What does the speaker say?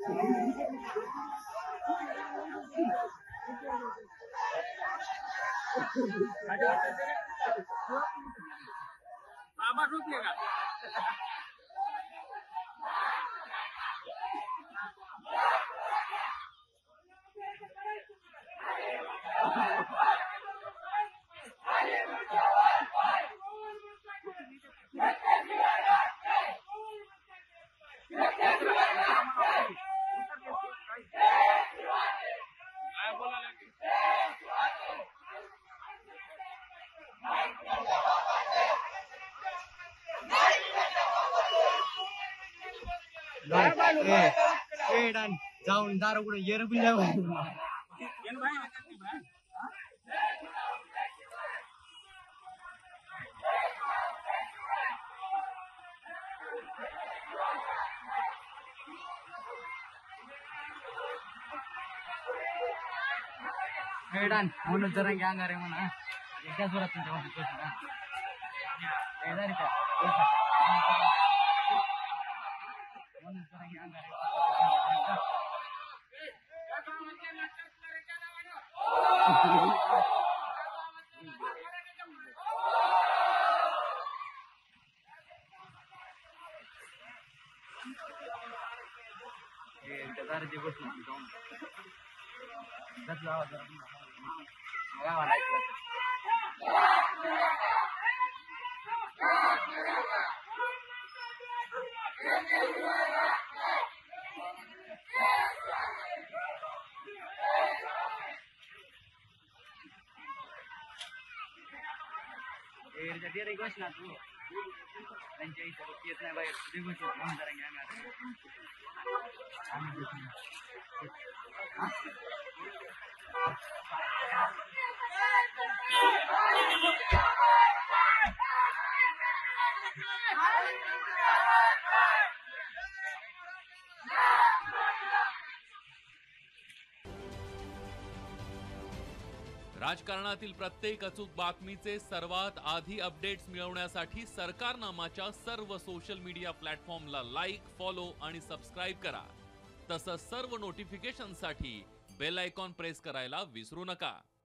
जाऊन दार कुठे येर बिल्या डन म्हणून जरा अंगार आहे म्हणा एका जोरात तुमच्या जे गोष्टी गोष्ट ना तू त्यांच्या इथे येत नाही बाहेर ते गोष्टी म्हणून जरा राजकारणातील प्रत्येक अचूक बातमीचे सर्वात आधी अपडेट्स मिळवण्यासाठी सरकारनामाच्या सर्व सोशल मीडिया प्लॅटफॉर्मला लाईक, फॉलो आणि सबस्क्राईब करा. तसंच सर्व नोटिफिकेशनसाठी बेल आयकॉन प्रेस करायला विसरू नका.